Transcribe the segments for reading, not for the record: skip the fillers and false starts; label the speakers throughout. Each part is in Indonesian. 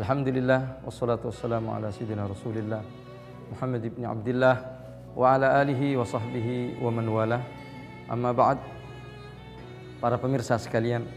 Speaker 1: Alhamdulillah wassalatu wassalamu ala sayyidina Rasulillah Muhammad ibn Abdullah wa ala alihi wa sahbihi wa man wala. Amma ba'd. Para pemirsa sekalian,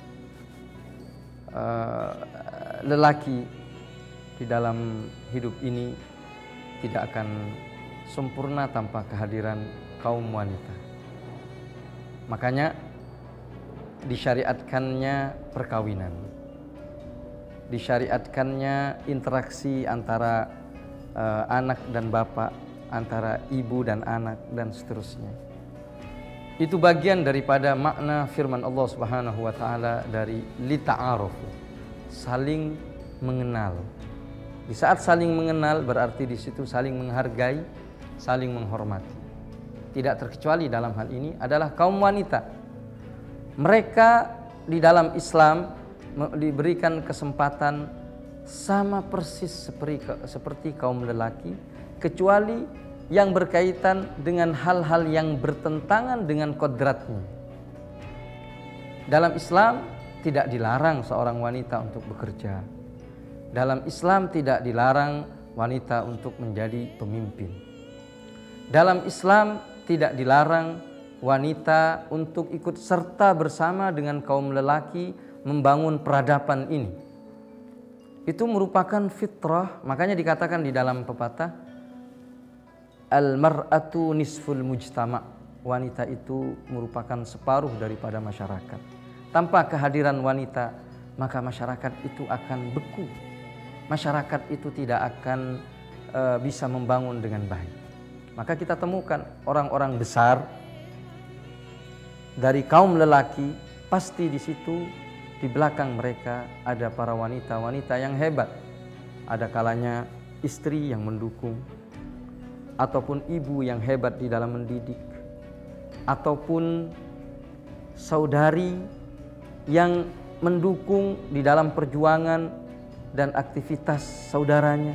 Speaker 1: lelaki di dalam hidup ini tidak akan sempurna tanpa kehadiran kaum wanita. Makanya disyariatkannya perkawinan, disyariatkannya interaksi antara anak dan bapak, antara ibu dan anak, dan seterusnya. Itu bagian daripada makna firman Allah Subhanahu wa taala dari lita'arufu, saling mengenal. Di saat saling mengenal berarti di situ saling menghargai, saling menghormati. Tidak terkecuali dalam hal ini adalah kaum wanita. Mereka di dalam Islam diberikan kesempatan sama persis seperti kaum lelaki, kecuali yang berkaitan dengan hal-hal yang bertentangan dengan kodratnya. Dalam Islam tidak dilarang seorang wanita untuk bekerja. Dalam Islam tidak dilarang wanita untuk menjadi pemimpin. Dalam Islam tidak dilarang wanita untuk ikut serta bersama dengan kaum lelaki membangun peradaban ini. Itu merupakan fitrah, makanya dikatakan di dalam pepatah, al-mar'atu nisful mujtama', wanita itu merupakan separuh daripada masyarakat. Tanpa kehadiran wanita, maka masyarakat itu akan beku. Masyarakat itu tidak akan bisa membangun dengan baik. Maka kita temukan orang-orang besar dari kaum lelaki, pasti di situ di belakang mereka ada para wanita-wanita yang hebat. Ada kalanya istri yang mendukung, ataupun ibu yang hebat di dalam mendidik, ataupun saudari yang mendukung di dalam perjuangan dan aktivitas saudaranya.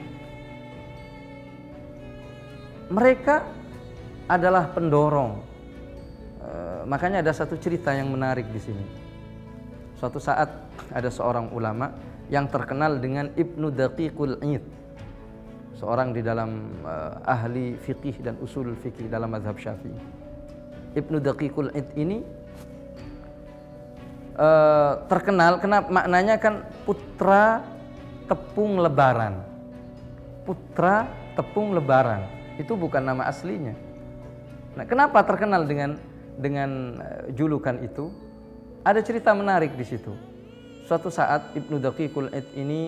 Speaker 1: Mereka adalah pendorong. Makanya ada satu cerita yang menarik di sini. Suatu saat ada seorang ulama yang terkenal dengan Ibnu Daqiqul Id, seorang di dalam ahli fikih dan usul fikih dalam mazhab Syafi'i. Ibnu Daqiqul Id ini terkenal, kenapa? Maknanya kan putra tepung lebaran. Putra tepung lebaran itu bukan nama aslinya. Nah, kenapa terkenal dengan julukan itu? Ada cerita menarik di situ. Suatu saat Ibnu Daqiqul Id ini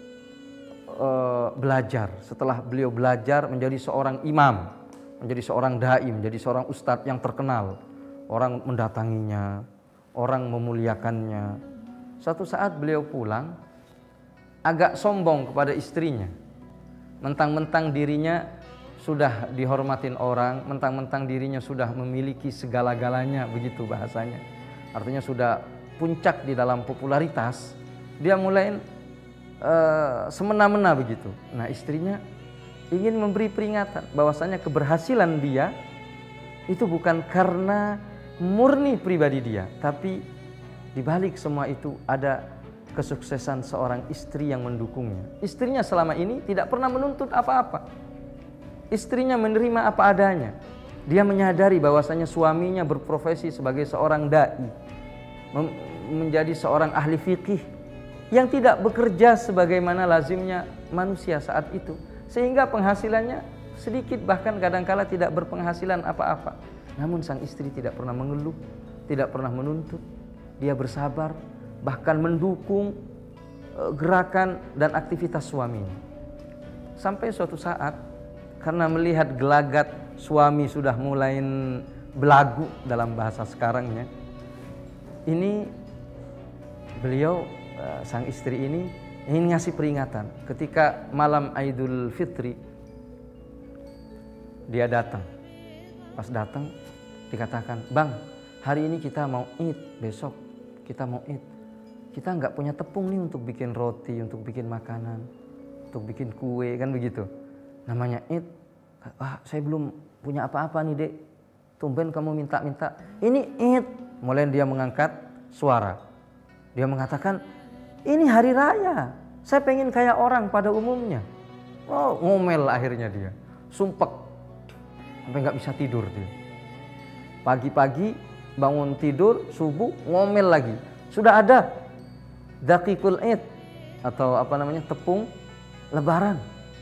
Speaker 1: belajar. Setelah beliau belajar menjadi seorang imam, menjadi seorang dai, menjadi seorang ustadz yang terkenal. Orang mendatanginya, orang memuliakannya. Suatu saat beliau pulang, agak sombong kepada istrinya. Mentang-mentang dirinya sudah dihormatin orang, mentang-mentang dirinya sudah memiliki segala-galanya, begitu bahasanya. Artinya sudah puncak di dalam popularitas, dia mulai semena-mena begitu. Nah, istrinya ingin memberi peringatan bahwasanya keberhasilan dia itu bukan karena murni pribadi dia, tapi di balik semua itu ada kesuksesan seorang istri yang mendukungnya. Istrinya selama ini tidak pernah menuntut apa-apa. Istrinya menerima apa adanya. Dia menyadari bahwasanya suaminya berprofesi sebagai seorang dai, menjadi seorang ahli fikih yang tidak bekerja sebagaimana lazimnya manusia saat itu, sehingga penghasilannya sedikit, bahkan kadangkala tidak berpenghasilan apa-apa. Namun sang istri tidak pernah mengeluh, tidak pernah menuntut. Dia bersabar, bahkan mendukung gerakan dan aktivitas suaminya. Sampai suatu saat, karena melihat gelagat suami sudah mulai belagu dalam bahasa sekarangnya, ini beliau, sang istri ini ingin ngasih peringatan. Ketika malam Idul Fitri, dia datang. Pas datang dikatakan, "Bang, hari ini kita mau Id, besok kita mau Id. Kita nggak punya tepung nih untuk bikin roti, untuk bikin makanan, untuk bikin kue," kan begitu. Namanya Id. "Wah, saya belum punya apa-apa nih, Dek. Tumben kamu minta-minta. Ini Id." Mulai dia mengangkat suara. Dia mengatakan, "Ini hari raya. Saya pengen kayak orang pada umumnya. Oh, ngomel akhirnya dia. Sumpek. Sampai nggak bisa tidur dia. Pagi-pagi bangun tidur, subuh ngomel lagi. Sudah ada daqiqul id atau apa namanya, tepung lebaran.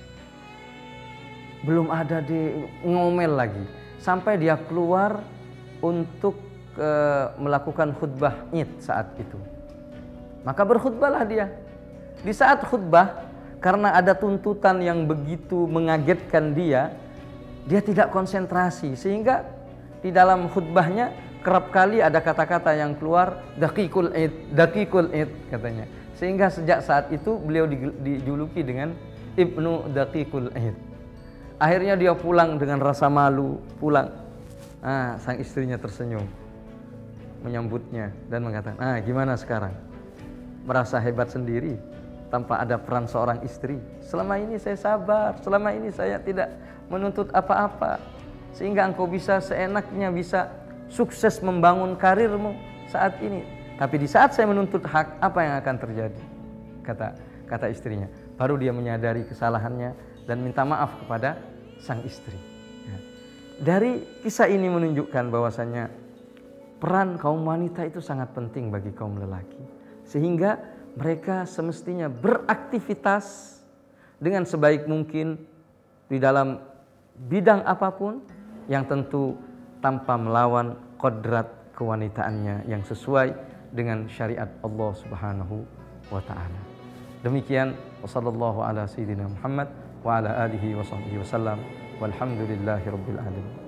Speaker 1: Belum ada, di ngomel lagi. Sampai dia keluar untuk melakukan khutbah id saat itu. Maka berkhutbahlah dia. Di saat khutbah, karena ada tuntutan yang begitu mengagetkan dia tidak konsentrasi, sehingga di dalam khutbahnya kerap kali ada kata-kata yang keluar daqiqul id katanya. Sehingga sejak saat itu beliau dijuluki dengan Ibnu Daqiqul Id. Akhirnya dia pulang dengan rasa malu, pulang. Sang istrinya tersenyum menyambutnya dan mengatakan, gimana sekarang? Merasa hebat sendiri tanpa ada peran seorang istri. Selama ini saya sabar, selama ini saya tidak menuntut apa-apa, sehingga engkau bisa seenaknya bisa sukses membangun karirmu saat ini. Tapi di saat saya menuntut hak, apa yang akan terjadi? Kata istrinya. Baru dia menyadari kesalahannya dan minta maaf kepada sang istri. Dari kisah ini menunjukkan bahwasanya peran kaum wanita itu sangat penting bagi kaum lelaki, sehingga mereka semestinya beraktivitas dengan sebaik mungkin di dalam bidang apapun, yang tentu tanpa melawan kodrat kewanitaannya yang sesuai dengan syariat Allah Subhanahu wa ta'ala. Demikian, wassallallahu ala sayyidina Muhammad wa ala alihi wa sahbihi wasallam, walhamdulillahi rabbil alamin.